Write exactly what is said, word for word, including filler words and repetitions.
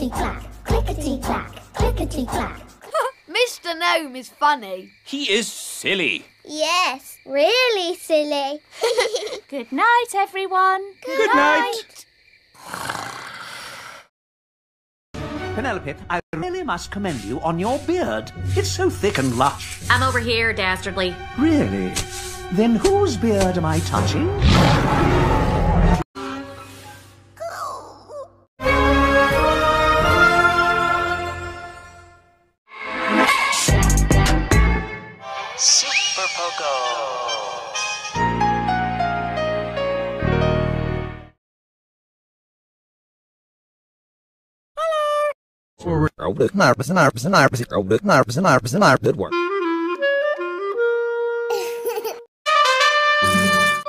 Clickety-clack, clickety-clack, clickety-clack. Mister Gnome is funny. He is silly. Yes, really silly. Good night, everyone. Good, Good night. Penelope, I really must commend you on your beard. It's so thick and lush. I'm over here, Dastardly. Really? Then whose beard am I touching? Super Pogo. Good work.